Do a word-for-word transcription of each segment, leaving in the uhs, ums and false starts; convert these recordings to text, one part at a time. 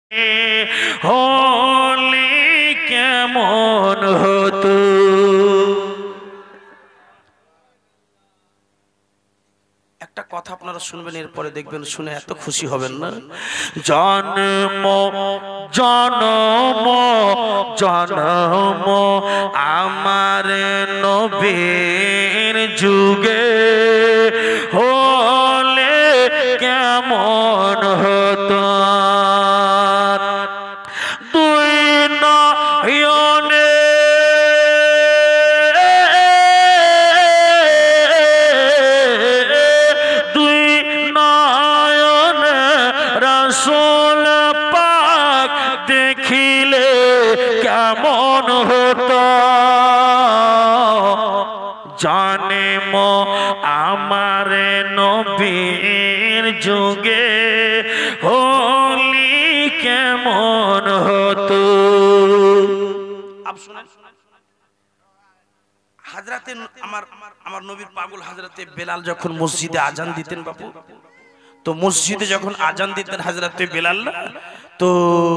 হলে কেমন হতো। একটা কথা আপনারা শুনবেন, এরপরে দেখবেন শুনে এত খুশি হবেন না। জন্ম জনম জনম আমার নবীর যুগে হলে কেমন হতো। দুই নয়নে দুই নয়নে রাসূল পাক দেখিলে কেমন হতো। জন্ম আমার নবীর যুগে হলি কেমন হতো। আপ শুনেন, হাজরাতে আমার আমার নবীর পাগল হাজরাতে বেলাল যখন মসজিদে আজান দিতেন বাপু, তো মসজিদে যখন আজান দিতেন হাজরাতে বেলাল, তো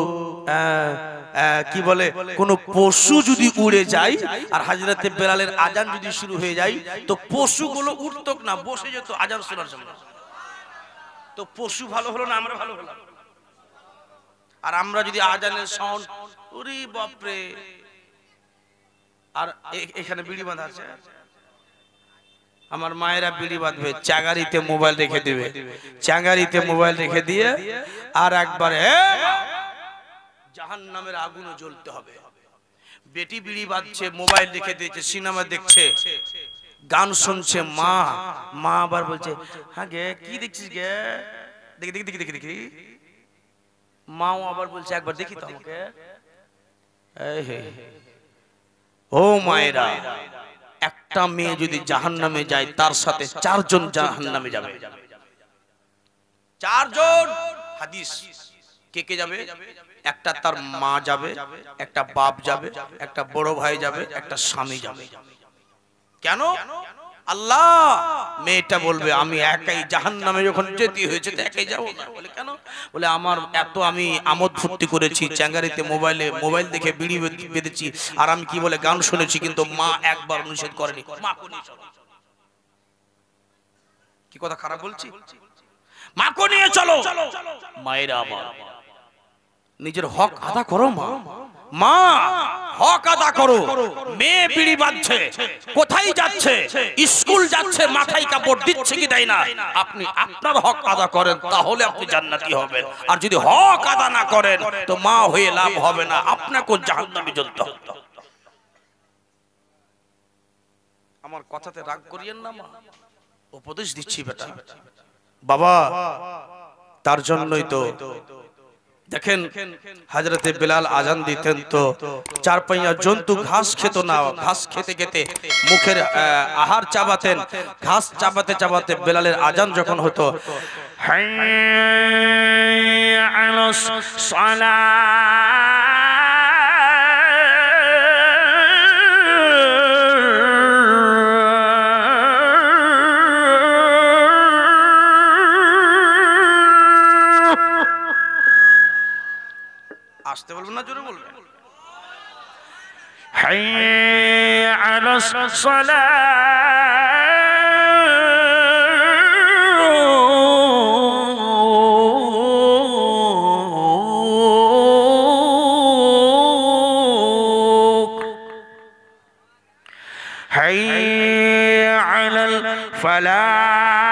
কি বলে কোন পশু যদি উড়ে যায় আর হাজরাতে বেলালের আজান যদি শুরু হয়ে যায়, তো পশুগুলো উঠতো না, বসে যেত আজান শোনার জন্য। তো পশু ভালো হলো না, আমরা ভালো হলাম। আর আমরা যদি আজানের সাউন্ড, ওরে বাপরে। আর এখানে বিড়ি বাঁধা আছে, আমার মায়েরা বিড়ি বাঁধবে, চাগারিতে মোবাইল রেখে দিবে, চাগারিতে মোবাইল রেখে দিয়ে আর একবার জাহান্নামের আগুনে জ্বলতে হবে। বেটি বিড়ি বাঁধছে, মোবাইল রেখে দিয়েছে, সিনেমা দেখছে, গান শুনছে, মা মা আবার বলছে হ্যাঁ গে কি দেখছিস গে, দেখি দেখি দেখি দেখি দেখি। মাও আবার বলছে একবার দেখি তো আমাকে। ও মায়েরা, একটা মেয়ে যদি জাহান্নামে যায় তার সাথে চারজন জাহান্নামে যাবে, চারজন। হাদিস, কে কে যাবে? একটা তার মা যাবে, একটা বাপ যাবে, একটা বড় ভাই যাবে, একটা স্বামী যাবে। কেন? আল্লাহ, মেয়েটা বলবে আমি একাই জাহান্নামে যখন যেতে হয়েছে তো একাই যাবো না। বলে কেন? বলে আমার এত আমি আমোদ ফুর্তি করেছি, চ্যাঙ্গারিতে মোবাইলে মোবাইল দেখে বিড়ি বেঁধেছি, আর আমি কি বলে গান শুনেছি, কিন্তু মা একবার নিষেধ করেনি। মা কো নিয়ে চলো। কি কথা খারাপ বলছি? মা কো নিয়ে চলো। মায়েরা আমার, নিজের হক আদা করো মা, মা হক আদা করো। মেয়ে বিড়ি বাঁধছে, কোথায় যাচ্ছে? স্কুল যাচ্ছে, মাথায় কাপড় দিচ্ছে কি দেয় না? আপনি আপনার হক আদা করেন, তাহলে আপনি জান্নাতি হবেন। আর যদি হক আদা না করেন তো মা হয়ে লাভ হবে না, আপনাকে জাহান্নামে জ্বলতে হবে। আমার কথাতে রাগ করিয়েন না মা, উপদেশ দিচ্ছি বেটা বাবা। তার জন্যই তো দেখেন হযরতে বেলাল আজান দিতেন তো চার পাইয়া জন্তু ঘাস খেত না, ঘাস খেতে খেতে মুখের আহার চাবাতেন, ঘাস চাবাতে চাবাতে বেলালের আজান যখন হতো, হাইয়া আলাস সালাহ আসতে বলবেন না, জোরে বলবেন। হাইয়া আলাস সালাহ হাইয়া আলাল ফালাহ।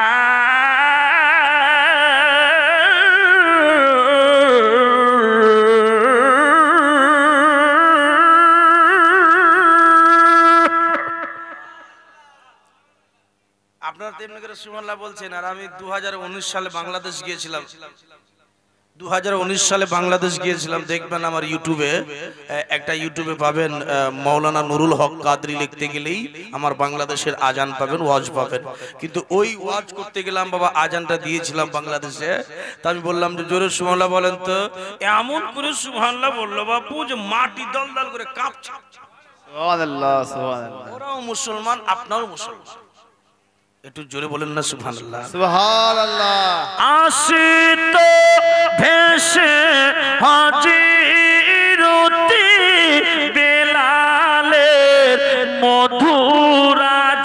আপনারা তেমনি করে সুবহানাল্লাহ বলছেন। আর আমি দু হাজার উনিশ সালে বাংলাদেশ গিয়েছিলাম, দু হাজার উনিশ সালে বাংলাদেশ গিয়েছিলাম। দেখবেন আমার ইউটিউবে, একটা ইউটিউবে পাবেন মাওলানা নুরুল হক কাদরি, লিখতে গেলেই আমার বাংলাদেশের আজান পাবেন, ওয়াজ পাবেন। কিন্তু ওই ওয়াজ করতে গেলাম বাবা, আজানটা দিয়েছিলাম বাংলাদেশে। তা আমি বললাম যে জোরে সুবহানাল্লাহ বলেন তো। এমন করে সুবহানাল্লাহ বললো বাপু যে মাটি দলদল করে কাঁপছে। সুবহানাল্লাহ, সুবহানাল্লাহ। ওরাও মুসলমান, আপনারও মুসলমান। একটু জোরে বলেন না সুবহানাল্লাহ। সুবহানাল্লাহ। আসিত ভেসে হাজিরতি বেলালের মধুর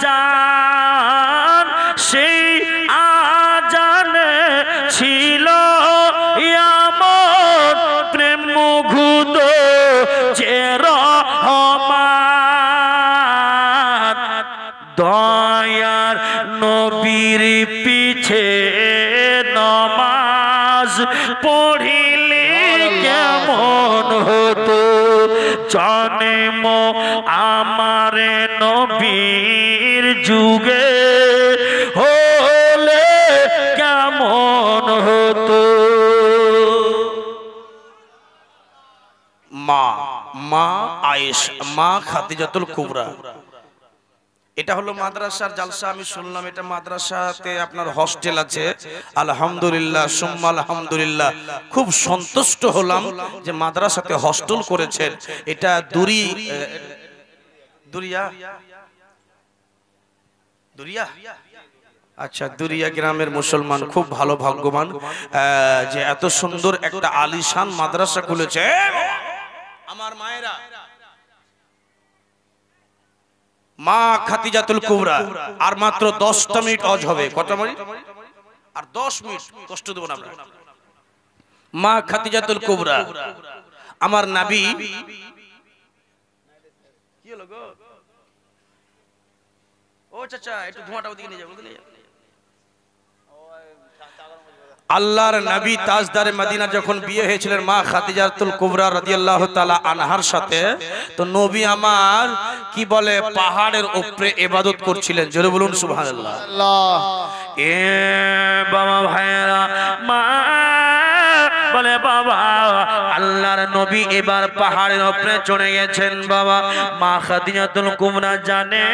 আজান, সেই আজানে ছিল এমন প্রেম মুগ্ধ যে রহমান, দয়ার নবীর পিছে নমাজ পড়িলে কেমন হতো, জন্ম আমার নবীর যুগে হলে কেমন হতো। মা মা আয়েশা, মা খাদিজাতুল কুবরা। এটা হলো মাদ্রাসার জালসা। আমি শুনলাম এটা মাদ্রাসাতে আপনার হস্টেল আছে। আলহামদুলিল্লাহ সুম্মা আলহামদুলিল্লাহ, খুব সন্তুষ্ট হলাম যে মাদ্রাসাতে হস্টেল করেছেন। এটা দুরি দুরিয়া দুরিয়া আচ্ছা, দুরিয়া গ্রামের মুসলমান খুব ভালো ভাগ্যবান যে এত সুন্দর একটা আলিশান মাদ্রাসা খুলেছে। আমার মায়েরা, মা খাদিজাতুল কুবরা। আর মাত্র দশটা মিনিট অজ হবে। কটা মিনিট? আর দশ মিনিট, কষ্ট দেব না আমরা। মা খাদিজাতুল কুবরা, আমার নবী। কি হলো গো? ও চাচা, একটু ধোঁয়াটা ওদিকে নিয়ে যাও, ওদিকে নিয়ে যাও। আল্লাহর নবী তাজদারে মদিনা যখন বিয়ে হয়েছিলেন মা খাদিজাতুল কুবরা রাদিয়াল্লাহু তাআলা আনহার সাথে, তো নবী আমার কি বলে পাহাড়ের উপরে ইবাদত করছিলেন। জোরে বলুন সুবহানাল্লাহ। এ বাবা ভাইরা, মা বলে বাবা আল্লাহর নবী এবার পাহাড়ের উপরে চড়ে গেছেন। বাবা মা খাদিজাতুল কুবরা জানে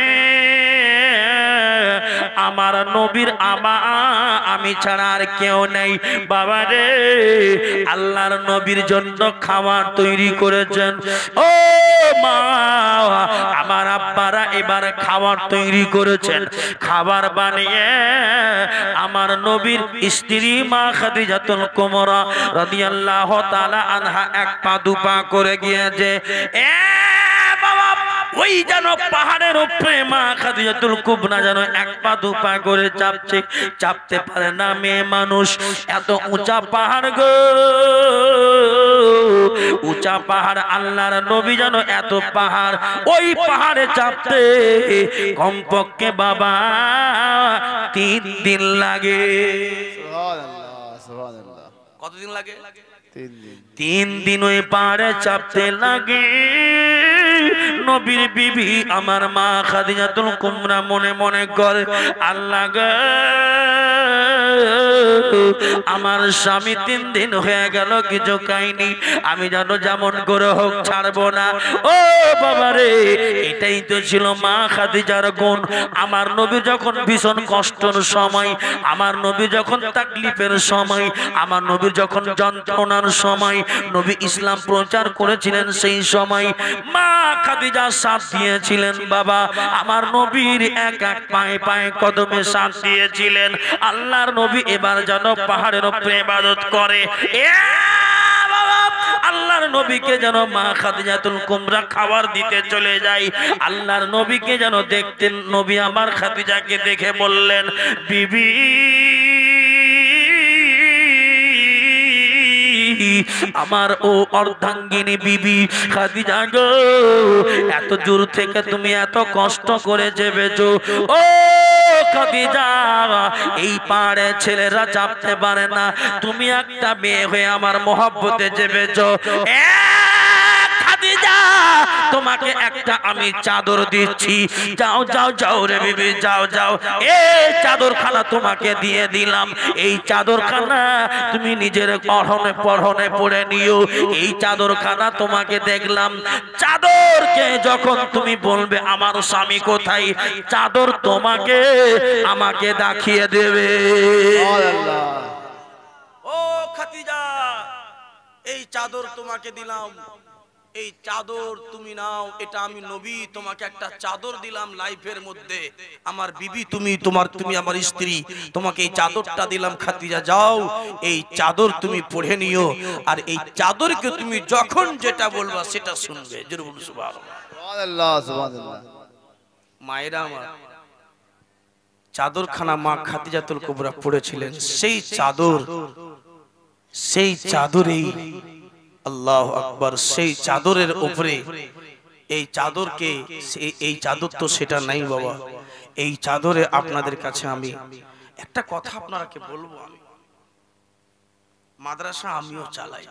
আমার নবীর আমা আমি ছাড়া আর কেউ নেই। বাবা রে, আল্লাহর নবীর জন্য খাবার তৈরি করেছেন। ও মা, আমার আব্বারা এবার খাবার তৈরি করেছেন। খাবার বানিয়ে আমার নবীর স্ত্রী মা খাদিজাতুল কুবরা রাদিয়াল্লাহু তাআলা আনহা এক পা দুপা করে গিয়েছে। এ বাবা, ওই যেন পাহাড়ের উপরে মা খাদিজাতুল কুবরা যেন এক পা দুপা করে চাপছে, চাপতে পারে না মেয়ে মানুষ। এত উঁচা পাহাড় গো, উঁচা পাহাড়। আল্লাহর নবী যেন এত পাহাড়, ওই পাহাড়ে চাপতে কমপক্ষে বাবা তিন দিন লাগে। সুবহানাল্লাহ, সুবহানাল্লাহ। কতদিন লাগে? তিন দিন। তিন দিন ওই পাহাড়ে চাপতে লাগে। নবীর বিবি আমার মা খাদিজাতুল কুবরা মনে মনে করে, আল্লাহ গো, আমার স্বামী তিন দিন হয়ে গেল কিছু খাইনি, আমি যেন যেমন করে হোক ছাড়বো না। ও বাবা রে, এটাই তো ছিল মা খাদিজার গুণ। আমার নবী যখন ভীষণ কষ্টের সময়, আমার নবী যখন তাকলিফের সময়, আমার নবী যখন যন্ত্রণার সময় নবী ইসলাম প্রচার করেছিলেন, সেই সময় মা খাদিজা সাথ দিয়েছিলেন। বাবা আমার নবীর এক এক পায়ে পায়ে কদমে সাথ দিয়েছিলেন। আল্লাহর নবী এবার যেন পাহাড়ের উপরে ইবাদত করে। এ বাবা, আল্লাহর নবীকে যেন মা খাদিজাতুল কুবরা খাবার দিতে চলে যায়। আল্লাহর নবীকে যেন দেখতেন। নবী আমার খাদিজাকে দেখে বললেন, বিবি আমার ও অর্ধাঙ্গিনী বিবি খাদিজা গো, এত দূর থেকে তুমি এত কষ্ট করে চেপেছো। ও খাদিজা, এই পাহাড়ে ছেলেরা চাপতে পারে না, তুমি একটা মেয়ে হয়ে আমার মহব্বতে চেপেছো। খাদিজা, তোমাকে একটা আমি চাদর দিচ্ছি, যাও যাও যাও রে বিবি, যাও যাও, এই চাদরখানা তোমাকে দিয়ে দিলাম। এই চাদরখানা তুমি নিজের পরনে পরনে পরে নিও। এই চাদরখানা তোমাকে দেখলাম, চাদরকে যখন তুমি বলবে আমার স্বামী কোথায়, চাদর তোমাকে আমাকে দেখিয়ে দেবে। ও খাদিজা, এই চাদর তোমাকে দিলাম, এই চাদর তুমি নাও, এটা আমি নবী তোমাকে একটা চাদর দিলাম লাইফের মধ্যে, আমার বিবি তুমি, তোমার তুমি আমার স্ত্রী, তোমাকে এই চাদরটা দিলাম খাদিজা, যাও এই চাদর তুমি পড়ে নিও, আর এই চাদরকে তুমি যখন যেটা বলবা সেটা শুনবে। জোরে বলুন সুবহানাল্লাহ। সুবহানাল্লাহ সুবহানাল্লাহ। মায়েরা আমার, চাদরখানা মা খাদিজাতুল কুবরা পড়েছিলেন, সেই চাদর, সেই চাদরেই আল্লাহু আকবার, সেই চাদরের উপরে এই চাদরকে, এই চাদর তো সেটা নাই বাবা, এই চাদরে আপনাদের কাছে আমি একটা কথা আপনারাকে বলবো। আমি মাদ্রাসা আমিও চালাই,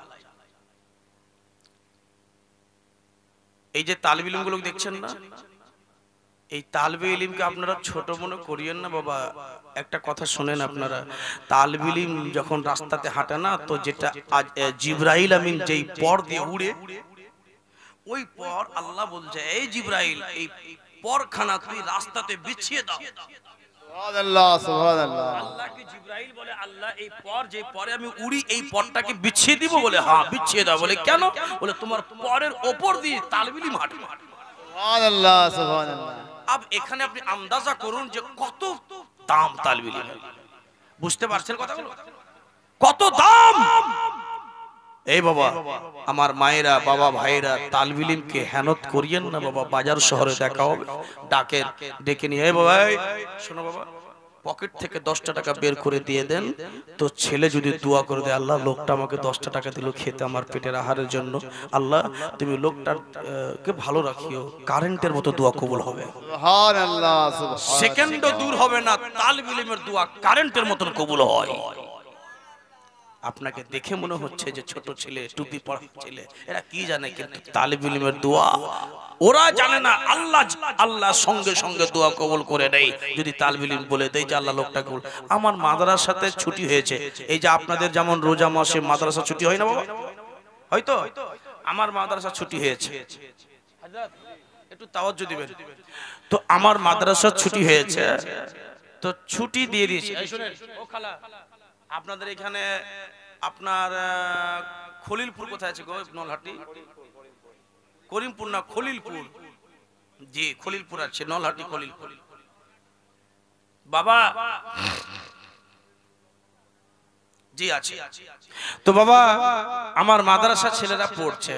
এই যে তালিব ইলম গুলো দেখছেন না, এই তালবে ইলমকে আপনারা ছোট মনে করিয়েন না বাবা। একটা কথা শুনেন আপনারা, তালবে ইলম যখন রাস্তাতে হাঁটে না, তো যেটা জিবরাইল আমিন যেই পর দিয়ে উড়ে, ওই পর আল্লাহ বলছে, এই জিবরাইল এই পরখানা তুই রাস্তাতে বিছিয়ে দাও। সুবহানাল্লাহ সুবহানাল্লাহ। আল্লাহকে জিবরাইল বলে, আল্লাহ এই পর যে পরে আমি উড়ি এই পরটাকে বিছিয়ে দিব, বলে হ্যাঁ বিছিয়ে দাও। বলে কেন? বলে তোমার পরের ওপর দিয়ে তালবে ইলম হাঁটবে। সুবহানাল্লাহ সুবহানাল্লাহ। अब এখানে আপনি আন্দাজা করুন যে কত দাম তালবে ইলম, বুঝতে পারছেন কথাগুলো কত দাম? এই বাবা আমার মায়েরা, বাবা ভাইরা, তালবে ইলমকে হেনত করিয়েন না বাবা। বাজার শহরে দেখা হবে, ডাকে ডেকে নিয়ে, এই বাবা শোনো বাবা, পকেট থেকে দশটা টাকা বের করে দিয়ে দেন, তো ছেলে যদি দোয়া করে দেয়, আল্লাহ লোকটা আমাকে দশটা টাকা দিল খেতে আমার পেটের আহারের জন্য, আল্লাহ তুমি লোকটাকে ভালো রাখিও, কারেন্টের মতো দোয়া কবুল হবে। সুবহানাল্লাহ সুবহানাল্লাহ। সেকেন্ডও দূর হবে না, তালবে ইলমের দোয়া কারেন্টের মতন কবুল হয়। আপনাকে দেখে মনে হচ্ছে যে ছোট ছেলে, টুপি পরা ছেলে, এরা কি জানে, কিন্তু তালিব ইলমের দোয়া ওরা জানে না। আল্লাহ আল্লাহ সঙ্গে সঙ্গে দোয়া কবুল করে দেয় যদি তালিব ইলম বলে দেয় যে আল্লাহ লোকটা কবুল। আমার মাদ্রাসাতে ছুটি হয়েছে, এই যে আপনাদের যেমন রোজা মাসে মাদ্রাসা ছুটি হয় না বাবা, হয়তো আমার মাদ্রাসা ছুটি হয়েছে, একটু তাওয়াজ্জু দিবেন। তো আমার মাদ্রাসা ছুটি হয়েছে, তো ছুটি দিয়ে দিয়েছে। এই শুনেন ও খালা, আপনাদের এখানে আপনার খলিলপুর কোথায় আছে গো? নলহাটি, করিমপুর না খলিলপুর? জি খলিলপুর আছে, নলহাটি খলিলপুর। বাবা জি আছে। তো বাবা আমার মাদ্রাসা ছেলেরা পড়ছে,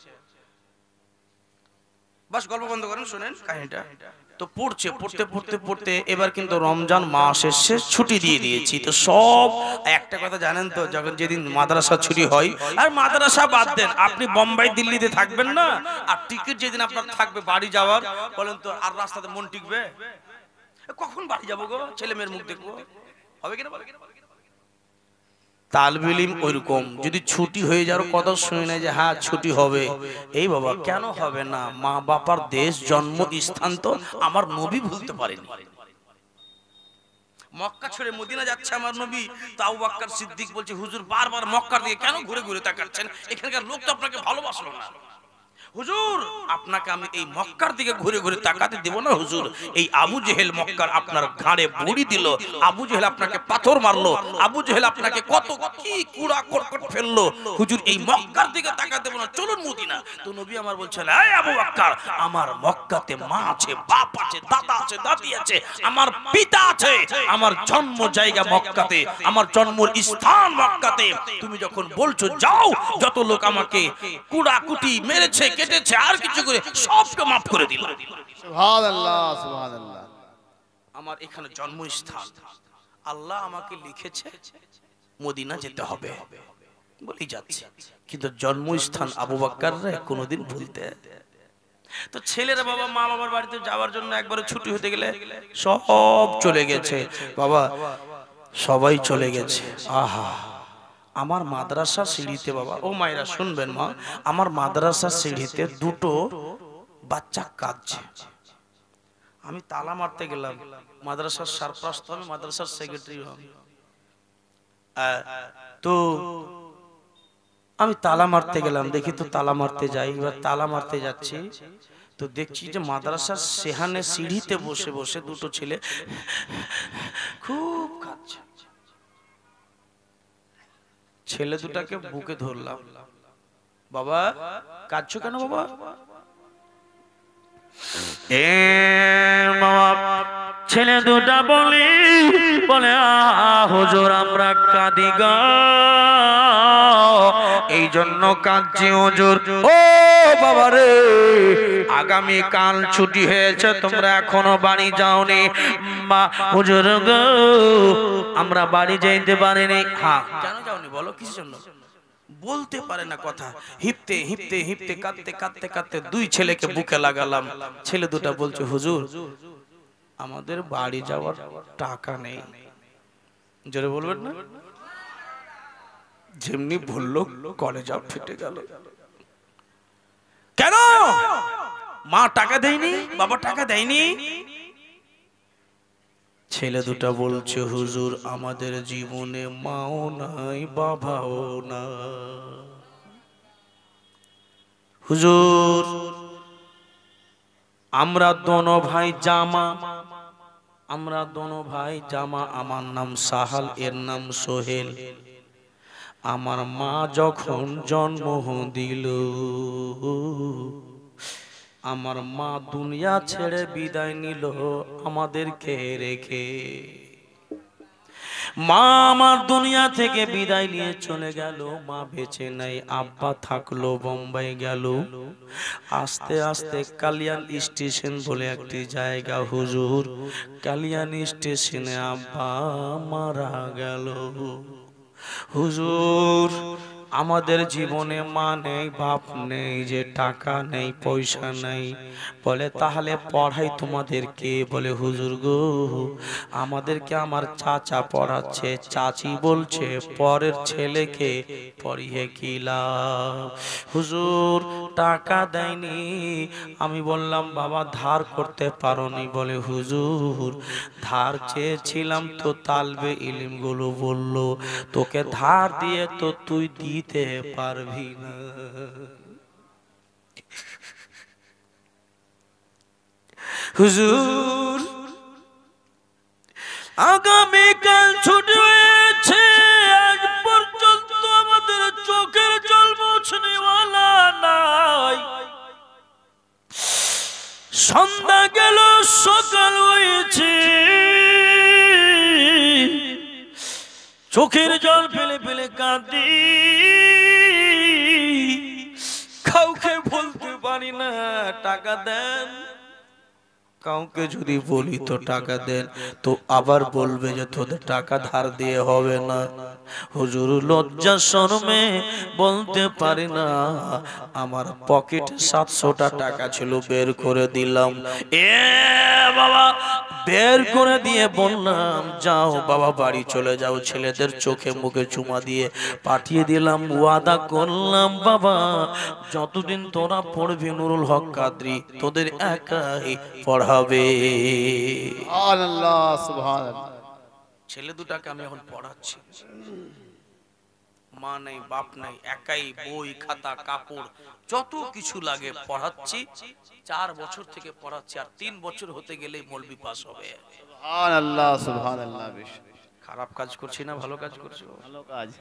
বাস গল্প বন্ধ করেন, শুনেন কাহিনীটা। তো পড়ছে, পড়তে পড়তে পড়তে এবার কিন্তু রমজান মাস এসে ছুটি দিয়ে দিয়েছি। তো সব একটা কথা জানেন তো, যখন যেদিন মাদ্রাসা ছুটি হয়, আর মাদ্রাসা বাদ দেন, আপনি বোম্বাই দিল্লিতে থাকবেন না, আর টিকিট যেদিন আপনার থাকবে বাড়ি যাওয়ার, বলেন তো আর রাস্তাতে মন টিকবে? কখন বাড়ি যাবো গো, ছেলে মেয়ের মুখ দেখবো, হবে কিনা বলে? তালবে ইলম ওইরকম, যদি ছুটি হয়ে যাওয়ার কথা শুনে নেয় যে হ্যাঁ ছুটি হবে, এই বাবা কেন হবে না? মা বাবার দেশ, জন্ম স্থান তো আমার নবী ভুলতে পারেনি। মক্কা ছেড়ে মদিনা যাচ্ছে আমার নবী, তো আবু বকর সিদ্দিক বলছে, হুজুর বারবার মক্কার দিকে কেন ঘুরে ঘুরে তাকাচ্ছেন? এখানকার লোক তো আপনাকে ভালোবাসলো না। হুজুর আপনাকে আমি এই মক্কার দিকে ঘুরে ঘুরে তাকাতে দেব না হুজুর। এই আবু জেহেল মক্কার আপনার ঘাড়ে বড়ি দিল, আবু জেহেল আপনাকে পাথর মারলো, আবু জেহেল আপনাকে কত কি কুড়া করকট ফেললো, হুজুর এই মক্কার দিকে তাকাতে দেব না, চলুন মদিনা। তো নবী আমার বলছেন, এই আবু বকর, আমার মক্কাতে মা আছে, বাপ আছে, দাদা আছে, দাদি আছে, আমার পিতা আছে, আমার জন্ম জায়গা মক্কাতে, আমার জন্মের স্থান মক্কাতে। তুমি যখন বলছো যাও, যত লোক আমাকে কুড়া কুটি মেরেছে, কেটেছে, আর কিছু করে সবকে মাফ করে দিলাম। সুবহানাল্লাহ সুবহানাল্লাহ। আমার এখানে জন্মস্থান, আল্লাহ আমাকে লিখেছে মদিনা যেতে হবে বলেই যাচ্ছে, কিন্তু জন্মস্থান আবু বকর কোনোদিন ভুলতে। তো ছেলেরা বাবা মা বাবার বাড়িতে যাওয়ার জন্য একবারে ছুটি হতে গেলে সব চলে গেছে বাবা, সবাই চলে গেছে। আহা, আমার মাদ্রাসা সিঁড়িতে বাবা, ও মায়েরা শুনবেন মা, আমার মাদ্রাসা সিঁড়িতে দুটো বাচ্চা কাঁদছে। আমি তালা মারতে গেলাম, মাদ্রাসার সারপ্রাস্ত আমি, মাদ্রাসার সেক্রেটারি আমি, তো আমি তালা মারতে গেলাম, দেখি তো তালা মারতে যাই, এবার তালা মারতে যাচ্ছি, তো দেখছি যে মাদ্রাসার সেহানে সিঁড়িতে বসে বসে দুটো ছেলে খুব কাঁদছে। ছেলে দুটাকে বুকে ধরলাম, বাবা কাঁদছো কেন বাবা? এ বাবা ছেলে দুটা বলি বলে হুজুর আমরা কাঁদি গো, এই জন্য কাঁদছি হুজুর। ও বাবা রে, আগামী কাল ছুটি হয়েছে, তোমরা এখনো বাড়ি যাওনি। মা হুজুর গো আমরা বাড়ি যাইতে পারিনি। হ্যাঁ, কেন যাওনি বলো, কিসের জন্য? বলতে পারে না কথা, হিপতে হিপতে হিপতে কাঁদতে কাঁদতে কাঁদতে দুই ছেলেকে বুকে লাগালাম। ছেলে দুটা বলছে হুজুর আমাদের বাড়ি যাওয়ার টাকা নেই। জোরে বলবেন না? যেমনি বললো কলেজা ফেটে গেল। কেন? মা টাকা দেয়নি, বাবা টাকা দেয়নি। ছেলে দুটা বলছে হুজুর আমাদের জীবনে মাও নাই বাবাও না। হুজুর আমরা দোনো ভাই জামা, আমরা দোনো ভাই জামা। আমার নাম সাহাল, এর নাম সোহেল। আমার মা যখন জন্ম দিল, আমার মা দুনিয়া ছেড়ে বিদায় নিল আমাদেরকে রেখে। মা আমার দুনিয়া থেকে বিদায় নিয়ে চলে গেল, মা বেঁচে নাই। আব্বা থাকলো বোম্বাই গেল। আস্তে আস্তে কালিয়ান স্টেশন বলে একটি জায়গা হুজুর, কালিয়ান স্টেশনে আব্বা মারা গেল। হুজুর আমাদের জীবনে মা নেই, বাপ নেই, যে টাকা নেই, পয়সা নেই। বলে তাহলে পড়াই তোমাদেরকে? বলে হুজুর গো আমাদেরকে আমার চাচা পড়াচ্ছে। চাচি বলছে পরের ছেলেকে পড়িয়ে কি লাভ? হুজুর টাকা দেয়নি। আমি বললাম বাবা ধার করতে পারোনি? বলে হুজুর ধার চেয়েছিলাম তো তালবে ইলম গুলো বলল তোকে ধার দিয়ে তো তুই দিতে পারবি না। হুজুর আগামীকাল ছুটি হয়েছে, আজ পর্যন্ত আমাদের চোখের জল মোছনেওয়ালা নাই। সন্ধ্যা গেল সকাল হয়েছে, চোখের জল ফেলে ফেলে কাঁদি, কাউকে বলতে পারি না টাকা দেন। কাউকে যদি বলি তো টাকা দেন, তো আবার বলবে যে তোদের টাকা ধার দিয়ে হবে না। হুজুর লজ্জা শরমে বলতে পারি না। আমার পকেটে সাতশোটা টাকা ছিল, বের করে দিলাম। এ বাবা বের করে দিয়ে বললাম যাও বাবা বাড়ি চলে যাও। ছেলেদের চোখে মুখে চুমা দিয়ে পাঠিয়ে দিলাম। ওয়াদা করলাম বাবা যতদিন তোরা পড়বি নুরুল হক কাদরি তোদের একাই পড়াবে। সুবহানাল্লাহ সুবহানাল্লাহ। ছেলে দুটাকে আমি এখন পড়াচ্ছি, মা নাই বাপ নাই, একাই বই খাতা কাপড় যত কিছু লাগে পড়াচ্ছি। চার বছর থেকে পড়াচ্ছি, আর তিন বছর হতে গেলেই মৌলবি পাস হবে। সুবহানাল্লাহ সুবহানাল্লাহ। বেশ খারাপ কাজ করছি না, ভালো কাজ করছি। ভালো কাজ।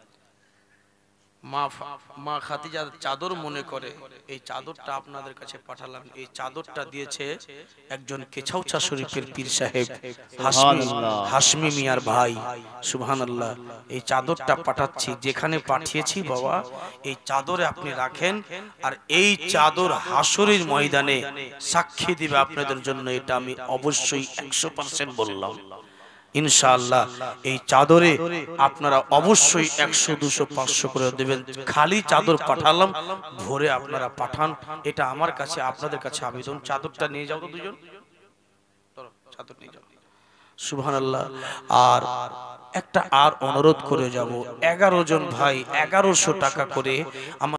মা মা খাদিজার চাদর মনে করে এই চাদরটা আপনাদের কাছে পাঠালাম। এই চাদরটা দিয়েছে একজন কেছাউছা শরীফের পীর সাহেব হাসমি হাসমি মিয়ার ভাই। সুবহানাল্লাহ। এই চাদরটা পাঠাচ্ছি, যেখানে পাঠিয়েছি বাবা এই চাদরে আপনি রাখেন, আর এই চাদর হাসরের ময়দানে সাক্ষী দিবে আপনাদের জন্য। এটা আমি অবশ্যই একশো পার্সেন্ট বললাম ইনশাআল্লাহ। এই চাদরে আপনারা অবশ্যই একশো দুশো পাঁচশো করে দেবেন। খালি চাদর পাঠালাম, ভরে আপনারা পাঠান। এটা আমার কাছে আপনাদের কাছে আবেদন। চাদরটা নিয়ে যাও তো দুজন, চাদর নিয়ে যাও। সুবহানাল্লাহ। আর একটা আর অনুরোধ করে যাব, এগারো জন ভাই এগারোশো টাকা করে আমার